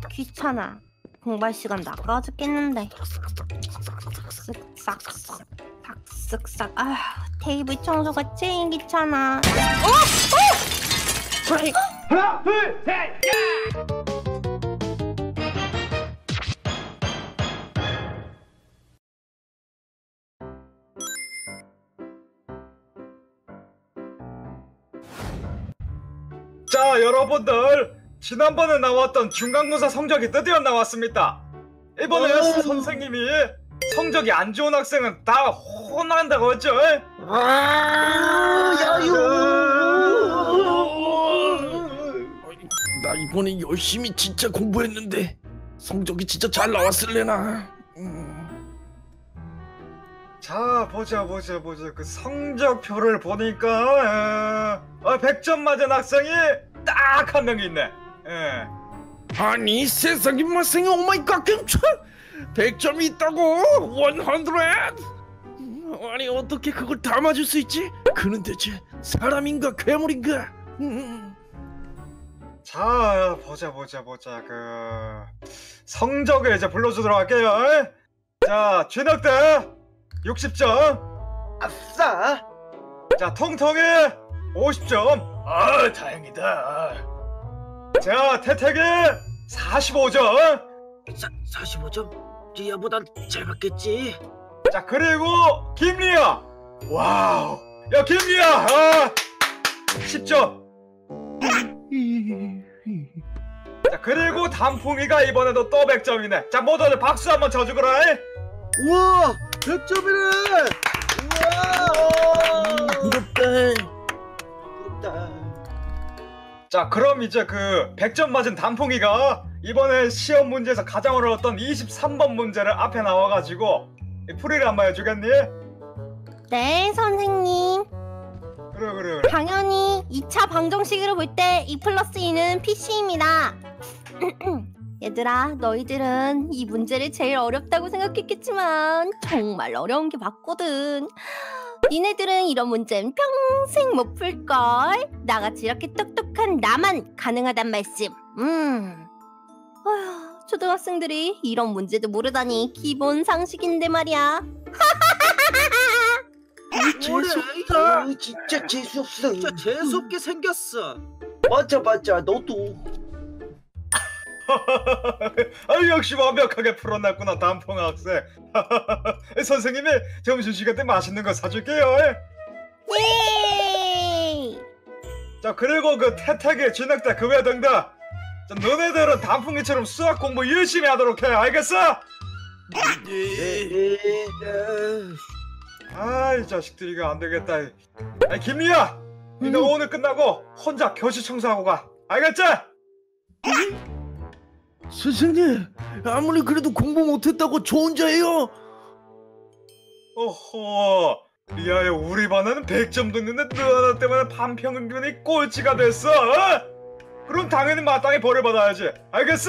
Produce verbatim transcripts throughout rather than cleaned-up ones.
귀찮아. 공부할 시간 나가 죽겠는데. 쓱싹 싹쓱싹. 아, 테이블 청소가 제일 귀찮아. 어? 어? 하나, 둘, 셋, 야! 자, 여러분들, 지난번에 나왔던 중간고사 성적이 드디어 나왔습니다. 이번에 어... 선생님이 성적이 안 좋은 학생은 다 혼난다고 했죠? 아, 야유. 나 이번에 열심히 진짜 공부했는데 성적이 진짜 잘 나왔을래나. 음. 자, 보자 보자 보자. 그 성적표를 보니까 어, 백 점 맞은 학생이 딱 한 명이 있네. 예. 아니 세상에 마생이 오마이갓 깜짝 백 점이 있다고? 백? 아니 어떻게 그걸 다 맞을 수 있지? 그는 대체 사람인가 괴물인가? 음. 자, 보자 보자 보자. 그 성적을 이제 불러주도록 할게요. 자, 진학대 육십 점. 아싸. 자, 통통이 오십 점. 아, 다행이다. 자, 태태기 사십오 점. 사, 사십오 점? 리아보단 잘 받겠지? 자, 그리고 김리아. 와우. 야, 김리아. 아, 십 점. 자, 그리고 단풍이가 이번에도 또 백 점이네. 자, 모두들 박수 한번 쳐주거라. 우와, 백 점이네. 우와. 부럽다. 부럽다. 자, 그럼 이제 그 백 점 맞은 단풍이가 이번에 시험 문제에서 가장 어려웠던 이십삼 번 문제를 앞에 나와가지고 풀이를 한번 해주겠니? 네, 선생님. 그래 그래 그래. 당연히 이 차 방정식으로 볼 때 이 플러스 이는 피씨입니다. 얘들아, 너희들은 이 문제를 제일 어렵다고 생각했겠지만 정말 어려운 게 맞거든. 니네들은 이런 문제는 평생 못 풀걸. 나같이 이렇게 똑똑한 나만 가능하단 말씀. 음. 어휴, 초등학생들이 이런 문제도 모르다니 기본 상식인데 말이야. 재수없다. 진짜 재수없어. 진짜 재수없게 생겼어. 맞아 맞아, 너도. 아, 역시 완벽하게 풀어놨구나 단풍 학생. 선생님이 점심시간 때 맛있는 거 사줄게요. 예! 자, 그리고 그 태태기 진학대 그 외 등등. 자, 너네들은 단풍이처럼 수학 공부 열심히 하도록 해. 알겠어? 네. 아, 이 자식들 이거 안 되겠다. 아, 김리아, 음. 너 오늘 끝나고 혼자 교실 청소하고 가. 알겠지? 선생님, 아무리 그래도 공부 못했다고 저 혼자 해요. 오호, 리아야, 우리 반에는 백 점 듣는데 너 하나 때문에 반평균이 꼴찌가 됐어. 어? 그럼 당연히 마땅히 벌을 받아야지. 알겠어?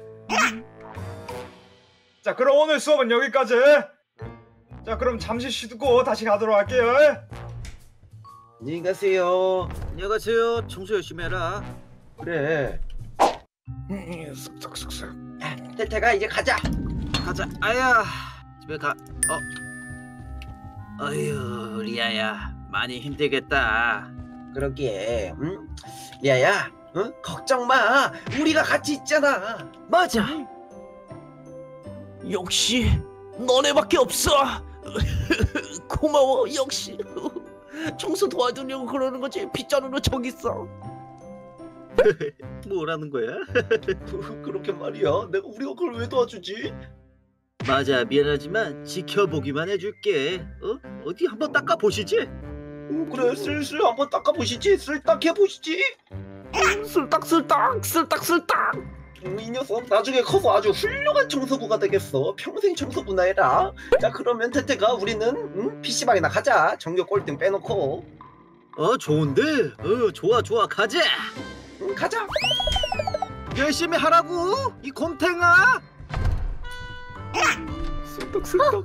자, 그럼 오늘 수업은 여기까지. 자, 그럼 잠시 쉬고 다시 가도록 할게요. 안녕히 가세요. 안녕히 가세요. 청소 열심히 해라. 그래. 쓱쓱쓱. 태태가 이제 가자. 가자. 아야, 집에 가. 어. 어휴, 리아야, 많이 힘들겠다. 그러게. 응? 리아야, 응? 걱정 마. 우리가 같이 있잖아. 맞아. 역시 너네밖에 없어. 고마워. 역시 청소 도와주려고 그러는 거지. 빗자루로 저기 있어. 뭐라는 거야? 그렇게 말이야. 내가 우리가 그걸 왜 도와주지? 맞아, 미안하지만 지켜보기만 해줄게. 어? 어디 한번 닦아 보시지. 어, 그래, 슬슬 한번 닦아보시지. 슬딱 해보시지. 쓸딱쓸딱 쓸딱쓸딱. 음, 이 녀석 나중에 커서 아주 훌륭한 청소부가 되겠어. 평생 청소부나 해라. 자, 그러면 태태가 우리는 응? 피씨방이나 가자. 전교 꼴등 빼놓고. 어, 좋은데? 어, 좋아 좋아, 가자. 응, 가자. 열심히 하라고, 이 곰탱아. 슬떡슬떡.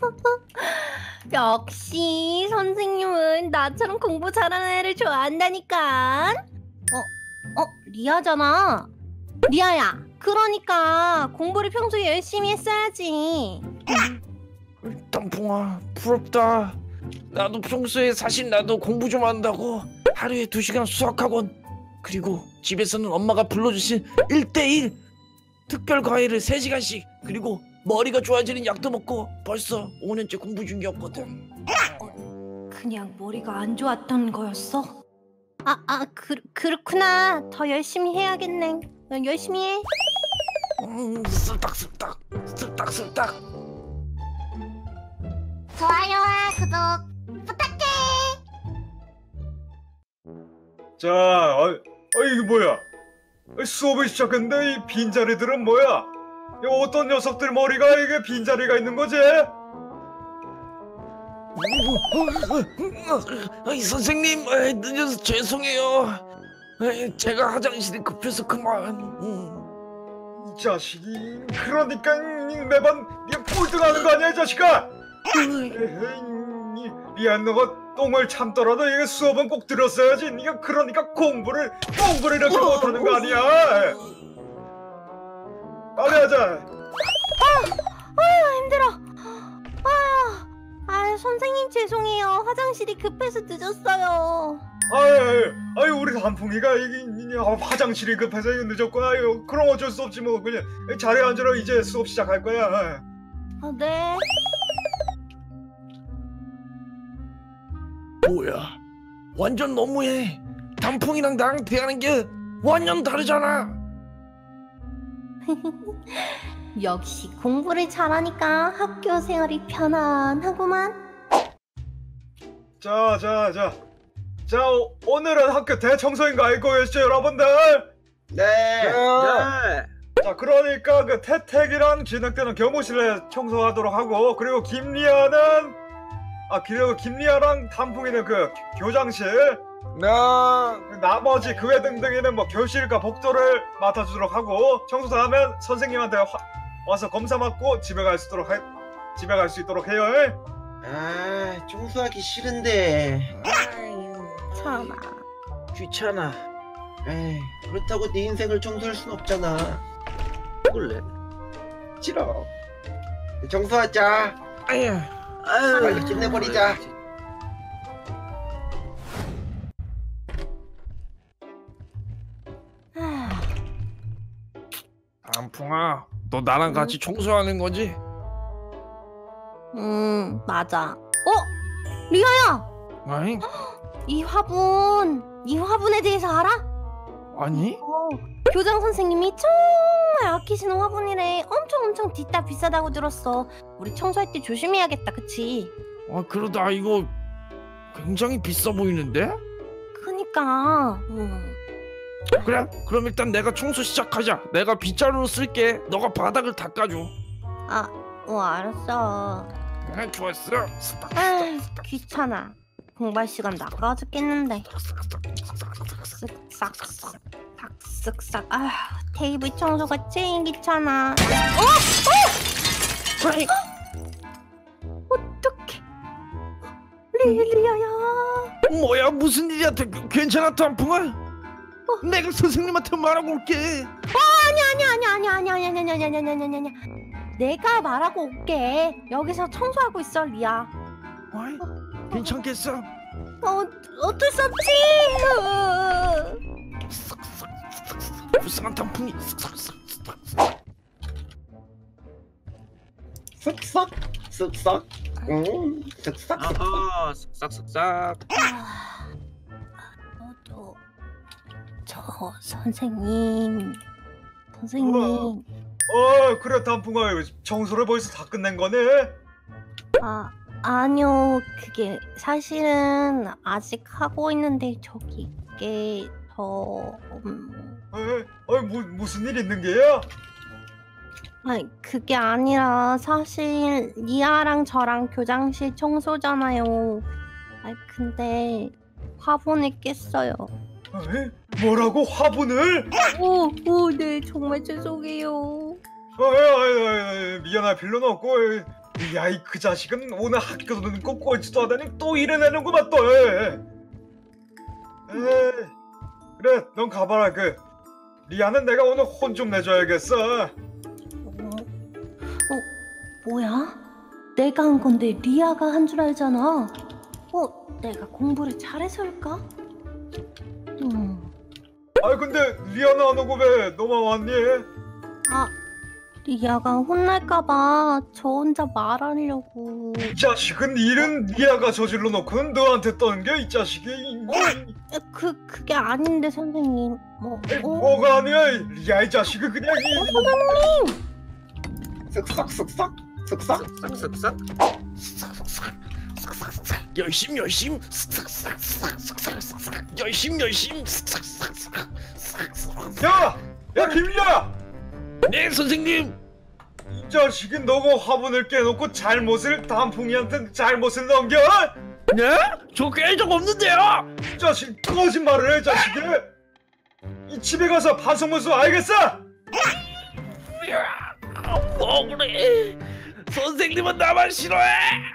역시 선생님은 나처럼 공부 잘하는 애를 좋아한다니까. 어? 어? 리아잖아. 리아야, 그러니까 공부를 평소에 열심히 했어야지. 단풍아 부럽다. 나도 평소에 사실 나도 공부 좀 한다고 하루에 두 시간 수학학원, 그리고 집에서는 엄마가 불러주신 일 대일 특별 과외를 세 시간씩, 그리고 머리가 좋아지는 약도 먹고 벌써 오 년째 공부 중이었거든. 그냥 머리가 안 좋았던 거였어? 아, 아, 그, 그렇구나. 더 열심히 해야겠네. 열심히 해. 음, 쓸딱쓸딱 쓸딱쓸딱. 좋아요와 구독 부탁해. 자, 어, 어 이게 뭐야? 어, 수업을 시작했는데 이 빈자리들은 뭐야? 이 어떤 녀석들 머리가 이게 빈자리가 있는 거지? 아이 선생님, 아이, 늦어서 죄송해요. 아이, 제가 화장실이 급해서 그만. 음. 이 자식이 그러니까 매번 네가 꼴등하는 거 아니야, 이 자식아? 에헤이, 미안, 너가 똥을 참더라도 이게 수업은 꼭 들었어야지. 네가 그러니까 공부를 공부를 이렇게 못하는 거 아니야? 빨리 하자. 아유, 힘들어. 아유, 아유, 선생님 죄송해요. 화장실이 급해서 늦었어요. 아유, 아유, 우리 단풍이가 이게 이게 화장실이 급해서 이거 늦었구나. 아유, 그럼 어쩔 수 없지 뭐. 그냥 자리에 앉으러 이제 수업 시작할 거야. 아, 네. 뭐야? 완전 너무해. 단풍이랑 나랑 대하는 게 완전 다르잖아. 역시 공부를 잘하니까 학교 생활이 편안하구만. 자, 자, 자, 자, 오, 오늘은 학교 대청소인 거 알고 계시죠, 여러분들? 네. 네. 자, 그러니까 그 태택이랑 진흙대는 교무실에 청소하도록 하고, 그리고 김리아는 아, 그리고 김리아랑 단풍이는 그 교장실, 나 나머지 그 외 등등이는 뭐 교실과 복도를 맡아주도록 하고, 청소 다 하면 선생님한테 화, 와서 검사 받고 집에 갈 수 있도록 해, 집에 갈 수 있도록 해요. 에? 아, 청소하기 싫은데. 참아. 귀찮아. 에이, 그렇다고 네 인생을 청소할 순 없잖아. 몰래. 싫어. 청소하자. 아유, 아유. 빨리 끝내버리자. 아, 단풍아, 너 나랑 같이 청소하는 거지? 음, 맞아. 어? 리아야! 아니, 이 화분, 이 화분에 대해서 알아? 아니? 어, 교장 선생님이 정말 아끼시는 화분이래. 엄청 엄청 뒤따 비싸다고 들었어. 우리 청소할 때 조심해야겠다, 그치? 아, 그러다 이거 굉장히 비싸 보이는데? 그니까. 음. 그래, 그럼 일단 내가 청소 시작하자. 내가 빗자루로 쓸게. 너가 바닥을 닦아줘. 아, 어, 알았어. 아, 좋았어. 아이, 귀찮아. 공부할 시간 나가 죽겠는데. 쓱싹, 싹쓱싹. 아, 테이블 청소가 제일 귀찮아. 아이, 어떡해. 릴리아야. 뭐야, 무슨 일이야? 대- 괜찮아, 단풍아? 내가 선생님한테 말하고 올게. 아니야, 아니야, 아니야, 아니야, 아니야, 아니야, 아니야, 아니야, 아니야, 아니야. 내가 말하고 올게. 여기서 청소하고 있어, 리아. 아이, 괜찮겠어? 어, 어쩔 수 없지. 불쌍한 단풍이. 쓱싹, 쓱싹. 응, 쓱싹. 아하. 쓱싹쓱싹. 아, 너도 저 선생님, 선생님. 어, 그래, 단풍아, 청소를 벌써 다 끝낸 거네? 아, 아니요. 그게 사실은 아직 하고 있는데 저기 이게 더 음, 에, 어, 무, 무슨 일 있는 게야? 아니 그게 아니라 사실 리아랑 저랑 교장실 청소잖아요. 아 근데 화분을 깼어요. 에? 뭐라고, 화분을? 오, 오, 네 정말 죄송해요. 어, 에, 에, 에, 미안할 필요는 없고. 야, 이 그 자식은 오늘 학교도 늦고 꼴찌도 하다니 또 일해내는구만 또. 에. 에. 그래, 넌 가봐라. 그 리아는 내가 오늘 혼 좀 내줘야겠어. 어, 어, 뭐야? 내가 한 건데 리아가 한 줄 알잖아. 어, 내가 공부를 잘해서일까? 음, 아 근데 리아는 안 오고 왜 너만 왔니? 아, 리아가 혼날까봐 저 혼자 말하려고. 이 자식은 일은 리아가 저질러 놓고는 너한테 떠는 이 자식이. 에, 그, 그게 아닌데 선생님. 뭐, 에이, 어? 뭐가 아니야. 리아 이 자식은 그냥 이... 어, 선생님! 쓱싹 쓱싹 쓱싹. 싹싹싹. 열심 열심 열심 열심. 야! 야 김리아! 네 선생님. 이 자식은 너가 화분을 깨놓고 잘못을 단풍이한테 잘못을 넘겨? 네? 저 깨진 적 없는데요. 이 자식 거짓말을 해 자식이. 이 집에 가서 반성문서 알겠어? 뭐 그래? 선생님은 나만 싫어해.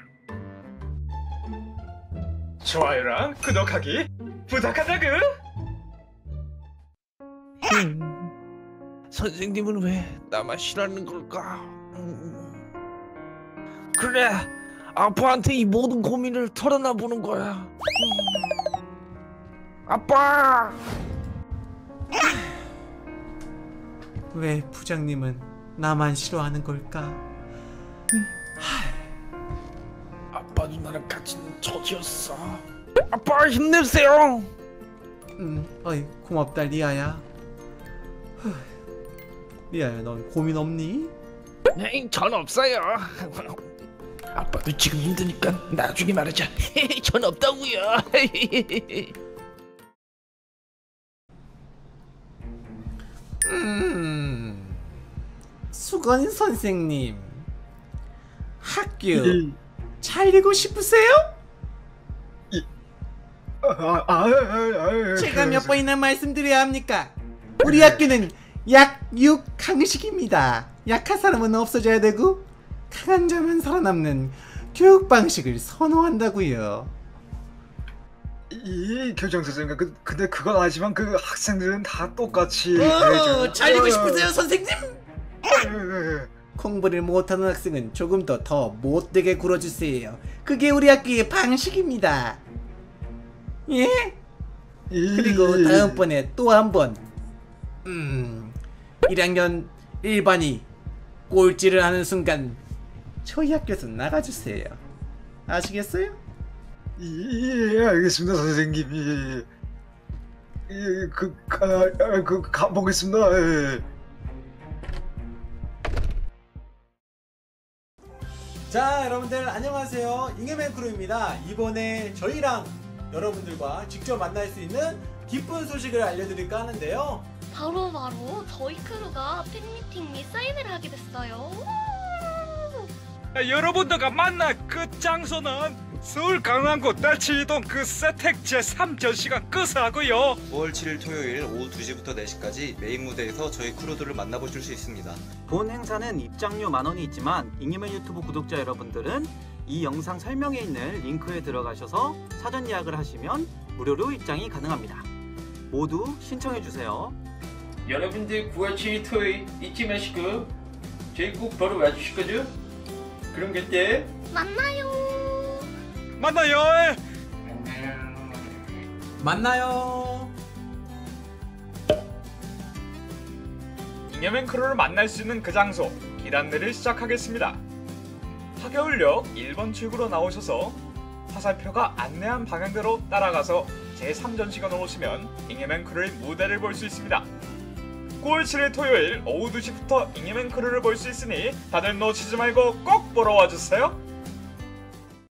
좋아요랑 구독하기 부탁한다구. 음, 선생님은 왜 나만 싫어하는 걸까? 음, 그래, 아빠한테 이 모든 고민을 털어놔 보는 거야. 음, 아빠. 왜 부장님은 나만 싫어하는 걸까? 아빠도 나랑 같이 처지였어. 아빠 힘내세요. 음, 어이 고맙다 리아야. 후, 리아야, 넌 고민 없니? 네, 전 없어요. 아빠도 지금 힘드니까 나중에 말하자. 전 없다고요. 음, 수건 선생님, 학교 잘리고 싶으세요? 아, 아, 아, 아, 제가 그, 몇 번이나 말씀드려야 합니까? 우리 학교는 약육 강식입니다. 약한 사람은 없어져야 되고 강한 자만 살아남는 교육 방식을 선호한다고요. 이 교장 선생님 그 근데 그건 아니지만 그 학생들은 다 똑같이 어, 잘리고 싶으세요, 선생님? 선생님? 공부를 못하는 학생은 조금 더 더 못되게 굴어주세요. 그게 우리 학교의 방식입니다. 예? 그리고 다음번에 또 한 번 음, 일 학년 일반이 꼴찌를 하는 순간 저희 학교에서 나가주세요. 아시겠어요? 예, 알겠습니다 선생님이. 예, 그, 아, 아, 그 가보겠습니다. 예. 자, 여러분들 안녕하세요. 잉여맨 크루입니다. 이번에 저희랑 여러분들과 직접 만날 수 있는 기쁜 소식을 알려드릴까 하는데요. 바로 바로 저희 크루가 팬미팅 및 사인회를 하게 됐어요. 여러분들과 만날 그 장소는 서울 강남구 딸치이동 그 세택 제삼 전시관 끝하고요. 오월 칠일 토요일 오후 두 시부터 네 시까지 메인 무대에서 저희 크루들을 만나보실 수 있습니다. 본 행사는 입장료 만 원이 있지만 잉여맨 유튜브 구독자 여러분들은 이 영상 설명에 있는 링크에 들어가셔서 사전 예약을 하시면 무료로 입장이 가능합니다. 모두 신청해주세요. 여러분들 구월 칠일 토요일 잊지 마시고 저희 꼭 보러 와주실 거죠? 그럼 그때 만나요. 만나요. 만나요. 잉여맨 크루를 만날 수 있는 그 장소 길 안내를 시작하겠습니다. 하겨울역 일 번 출구로 나오셔서 화살표가 안내한 방향대로 따라가서 제삼 전시관으로 오시면 잉여맨 크루의 무대를 볼 수 있습니다. 구월 칠일 토요일 오후 두 시부터 잉여맨 크루를 볼 수 있으니 다들 놓치지 말고 꼭 보러 와주세요.